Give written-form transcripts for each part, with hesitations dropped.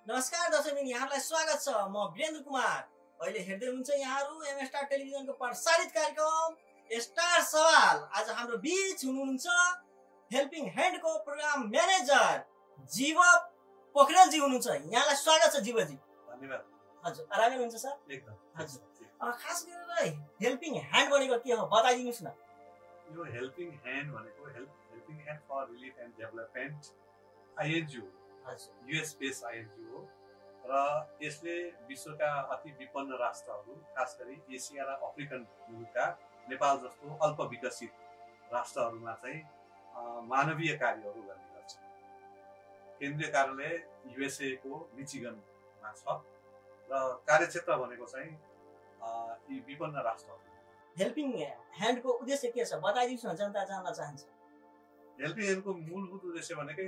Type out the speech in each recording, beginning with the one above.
नमस्कार दर्शकबिन, यहाँलाई स्वागत छ। म वीरेन्द्र कुमार। अहिले हेर्दै हुनुहुन्छ यहाँहरू एम स्टार टेलिभिजनको प्रसारित कार्यक्रम स्टार सवाल। आज हाम्रो बीच हुनुहुन्छ हेल्पिङ ह्यान्डको प्रोग्राम म्यानेजर जीव पोखरेलजी हुनुहुन्छ। यहाँलाई स्वागत छ जीवजी। धन्यवाद। हजुर, आरामै हुनुहुन्छ सर? एकदम। हजुर, खास गरेर हेल्पिङ ह्यान्ड भनेको के हो बताइदिनुहोस् न। यो हेल्पिङ ह्यान्ड भनेको helping hand for relief and development INGO, US base INGO हो र यसले विश्वका अति विपन्न राष्ट्रहरू, खास गरी एसिया र अफ्रिकन मुलुकका नेपाल जस्तो अल्प विकसित राष्ट्रहरूमा चाहिँ मानवीय कार्यहरू गर्ने गर्छ। केन्द्रीय कार्यालय युएसए को मिचिगनमा छ र कार्यक्षेत्र भनेको चाहिँ यी विपन्न राष्ट्रहरू। हेल्पिङ ह्यान्डको उद्देश्य के छ बताइदिनुहोस् न, जनता जान्न चाहन्छ। हेल्पिङ ह्यान्डको मूलभूत उद्देश्य भनेकै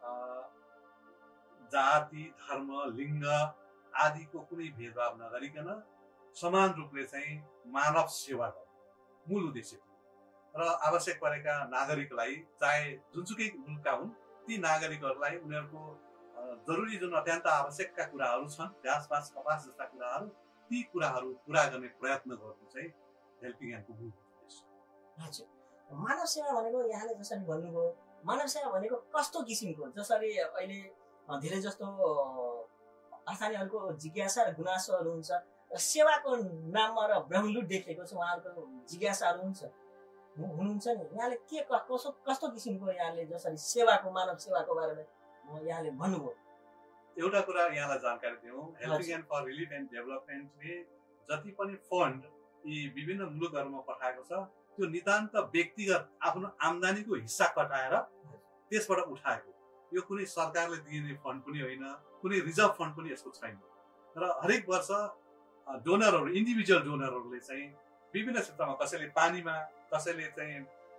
जाति, धर्म, लिङ्ग आदिको कुनै भेदभाव नगरिकन समान रूपले चाहिँ मानव सेवा गर्ने मूल उद्देश्य र आवश्यक परेका नागरिकलाई, चाहे जुनसुकै मुलुकका हुन्, ती नागरिकहरूलाई उनीहरूको जरुरी जुन अत्यन्त आवश्यकका कुराहरू छन्, घाँसपात, कपास जस्ता कुराहरू, ती कुराहरू पुरा गर्ने प्रयत्न गर्नु चाहिँ हेल्पिङ ह्यान्डको मूल उद्देश्य। हजुर, मानव सेवा भनेको यहाँले जसरी भन्नुभयो, मानव सेवा भनेको कस्तो किसिमको? जसरी अहिले धेरै जस्तो स्थानीयहरूको जिज्ञासा र गुनासोहरू हुन्छ र सेवाको नाममा र ब्रह्मलुट देखेको छ, उहाँहरूको जिज्ञासाहरू हुनुहुन्छ नि। यहाँले के कस्तो किसिमको यहाँले जसरी सेवाको, मानव सेवाको बारेमा यहाँले भन्नुभयो, एउटा कुरा यहाँलाई जानकारी दिउँ। Helping hand for relief and डेभलपमेन्टले जति पनि फन्ड यी विभिन्न मुलुकहरूमा पठाएको छ, त्यो नितान्त व्यक्तिगत आफ्नो आम्दानीको हिस्सा कटाएर त्यसबाट उठाएको। यो कुनै सरकारले दिने फन्ड पनि होइन, कुनै रिजर्भ फन्ड पनि यसको छैन। र हरेक वर्ष डोनरहरू, इन्डिभिजुअल डोनरहरूले चाहिँ विभिन्न क्षेत्रमा, कसैले पानीमा, कसैले चाहिँ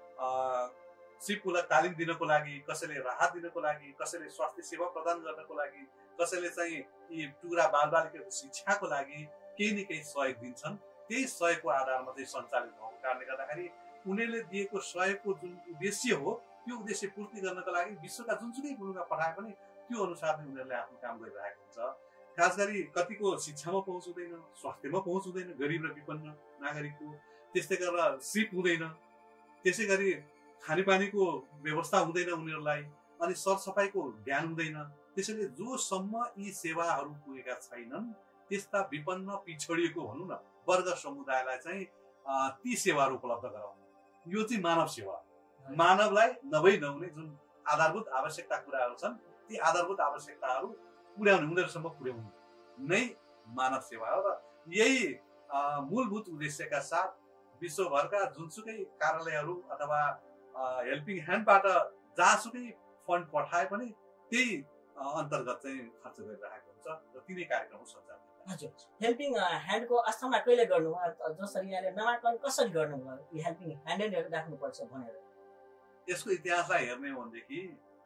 सिपमूलक तालिम दिनको लागि, कसैले राहत दिनको लागि, कसैले स्वास्थ्य सेवा प्रदान गर्नको लागि, कसैले चाहिँ यी टुक्रा बालबालिकाको शिक्षाको लागि केही न केही सहयोग दिन्छन्। त्यही सहयोगको आधारमा चाहिँ सञ्चालित भएको कारणले गर्दाखेरि उनीहरूले दिएको सहयोगको जुन उद्देश्य हो, त्यो उद्देश्य पूर्ति गर्नको लागि विश्वका जुनसुकै मुलुकमा पठाए पनि त्यो अनुसार नै उनीहरूले आफ्नो काम गरिरहेको हुन्छ। खास गरी कतिको शिक्षामा पहुँच हुँदैन, स्वास्थ्यमा पहुँच हुँदैन गरिब र विपन्न नागरिकको, त्यस्तै गरेर सिप हुँदैन, त्यसै गरी खानेपानीको व्यवस्था हुँदैन उनीहरूलाई, अनि सरसफाइको ध्यान हुँदैन। त्यसैले जोसम्म यी सेवाहरू पुगेका छैनन् त्यस्ता विपन्न, पिछडिएको भनौँ न वर्ग समुदायलाई चाहिँ ती सेवाहरू उपलब्ध गराउने, यो चाहिँ मानव सेवा। मानवलाई नभई नहुने जुन आधारभूत आवश्यकता कुराहरू छन्, ती आधारभूत आवश्यकताहरू पुर्याउने, उनीहरूसम्म पुर्याउनु नै मानव सेवा हो। र यही मूलभूत उद्देश्यका साथ विश्वभरका जुनसुकै कार्यालयहरू अथवा हेल्पिङ ह्यान्डबाट जहाँसुकै फन्ड पठाए पनि त्यही अन्तर्गत चाहिँ खर्च गरिरहेको हुन्छ र तिनै कार्यक्रमहरू सञ्चालन। हजुर, हेल्पिङ ह्यान्डको स्थापना कहिले गर्नु, जसरी यहाँले नामाकरण कसरी गर्नुभयो यो हेल्पिङ ह्यान्ड राख्नुपर्छ भनेर? यसको इतिहासलाई हेर्ने हो भनेदेखि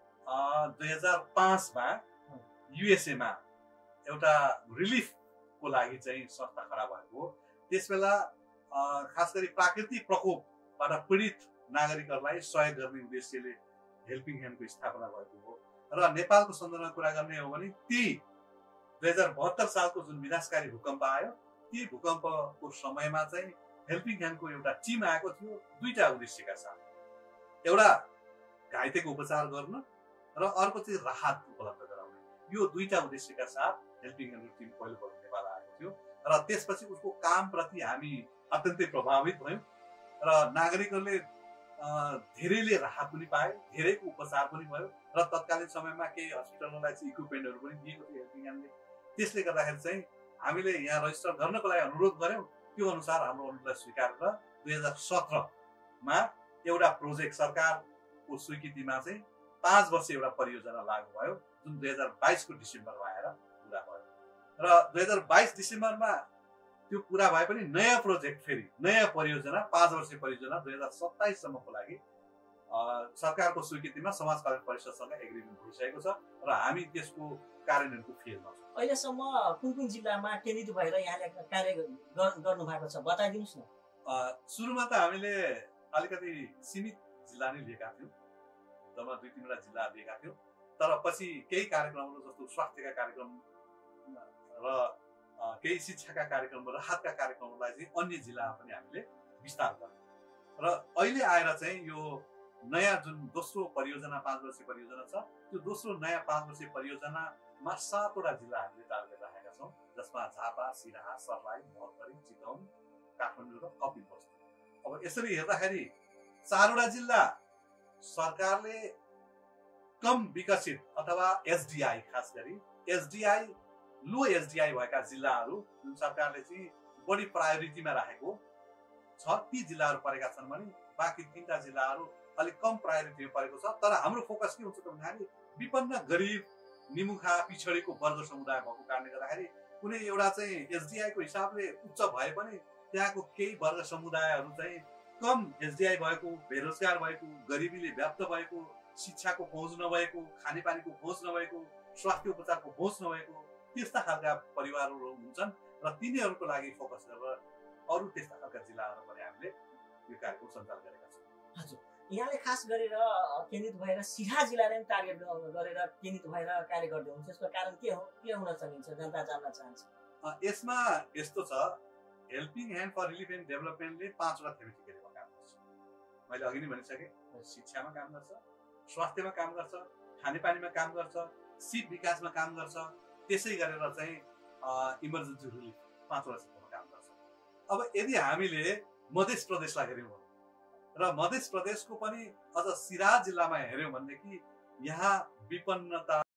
2005 मा युएसए मा एउटा रिलिफको लागि चाहिँ संस्था खडा भएको हो। त्यसबेला खास गरी प्राकृतिक प्रकोपबाट पीडित नागरिकहरूलाई सहयोग गर्ने उद्देश्यले हेल्पिङ ह्यान्डको स्थापना भएको हो। र नेपालको सन्दर्भमा कुरा गर्ने हो भने त्यही 2072 सालको जुन विनाशकारी भूकम्प आयो, ती भूकम्पको समयमा चाहिँ हेल्पिङ ह्यान्डको एउटा टिम आएको थियो दुईटा उद्देश्यका साथ। एउटा घाइतेको उपचार गर्न र अर्को चाहिँ राहत उपलब्ध गराउने। यो दुईटा उद्देश्यका साथ हेल्पिङ ह्यान्डको टिम पहिलोपल्ट नेपाल आएको थियो र त्यसपछि उसको कामप्रति हामी अत्यन्तै प्रभावित भयौँ र नागरिकहरूले धेरैले राहत पनि पाए, धेरैको उपचार पनि भयो र तत्कालीन समयमा केही हस्पिटलहरूलाई चाहिँ इक्विपमेन्टहरू पनि दिएको थियो हेल्पिङ ह्यान्डले। त्यसले गर्दाखेरि चाहिँ हामीले यहाँ रजिस्टर गर्नको लागि अनुरोध गऱ्यौँ। त्यो अनुसार हाम्रो अनुरोधलाई स्वीकारेर 2017 मा एउटा प्रोजेक्ट सरकारको स्वीकृतिमा चाहिँ 5 वर्ष एउटा परियोजना लागू भयो, जुन 2022 को डिसेम्बरमा आएर पुरा भयो। र 2022 डिसेम्बरमा त्यो पुरा भए पनि नयाँ प्रोजेक्ट, फेरि नयाँ परियोजना, 5 वर्षीय परियोजना 2027 सम्मको लागि सरकारको स्वीकृतिमा समाज कल्याण परिषदसँग एग्रिमेन्ट भइसकेको छ र हामी त्यसको कार्यान्वयनको फेजमा छौँ। अहिलेसम्म कुन जिल्लामा केन्द्रित भएर यहाँले कार्य गर्नु भएको छ बताइदिनुहोस् न। सुरुमा त हामीले अलिकति सीमित जिल्ला नै लिएका थियौँ, जम्मा 2-3 वटा जिल्ला लिएका थियौँ। तर पछि केही कार्यक्रमहरू जस्तो स्वास्थ्यका कार्यक्रम र केही शिक्षाका कार्यक्रम राहतका कार्यक्रमहरूलाई चाहिँ अन्य जिल्लामा पनि हामीले विस्तार गर्यौँ र अहिले आएर चाहिँ यो नयाँ जुन दोस्रो परियोजना 5 वर्षीय परियोजना छ त्यो दोस्रो नयाँ 5 वर्षीय परियोजनामा 7वटा जिल्ला हामीले टार्गेट राखेका छौँ जसमा झापा, सिराहा, सर्लाही, महोत्तरी, चितवन, काठमाडौँ र कपिलवस्तु। अब यसरी हेर्दाखेरि 4वटा जिल्ला सरकारले कम विकसित अथवा एसडीआई खास गरी एसडीआई लो एसडीआई भएका जिल्लाहरू जुन सरकारले चाहिँ बढी प्रायोरिटीमा राखेको छ ती जिल्लाहरू परेका छन् भने बाँकी 3टा जिल्लाहरू अलिक कम प्रायोरिटीमा परेको छ। तर हाम्रो फोकस के हुन्छ त भन्दाखेरि विपन्न गरिब निमुखा पिछडेको वर्ग समुदाय भएको कारणले गर्दाखेरि कुनै एउटा चाहिँ एसडीआई को हिसाबले उच्च भए पनि त्यहाँको केही वर्ग समुदायहरू चाहिँ कम एसडीआई भएको, बेरोजगार भएको, गरिबीले व्याप्त भएको, शिक्षाको पहुँच नभएको, खानेपानीको पहुँच नभएको, स्वास्थ्य उपचारको पहुँच नभएको त्यस्ता खालका परिवारहरू हुन्छन् र तिनीहरूको लागि फोकस गरेर अरू त्यस्ता खालका जिल्लाहरू पनि हामीले यो कार्यक्रम सञ्चालन गरेका छौँ। हजुर, यहाँले खास गरेर केन्द्रित भएर सिराहा जिल्लालाई पनि टार्गेट गरेर केन्द्रित भएर कार्य गर्दै हुनुहुन्छ। यसको कारण के हो, के हुन सकिन्छ, जनता जान्न चाहन्छ। यसमा यस्तो छ, helping hand for relief and डेभलपमेन्टले 5वटा थेमेटिक एरियामा काम गर्छ। मैले अघि नै भनिसकेँ, शिक्षामा काम गर्छ, स्वास्थ्यमा काम गर्छ, खानेपानीमा काम गर्छ, सिप विकासमा काम गर्छ, त्यसै गरेर चाहिँ इमर्जेन्सी रिलिफ 5वटा क्षेत्रमा काम गर्छ। अब यदि हामीले मध्य प्रदेशलाई हेऱ्यौँ र मध्य प्रदेशको पनि अझ सिराहा जिल्लामा हेऱ्यौँ भनेदेखि यहाँ विपन्नता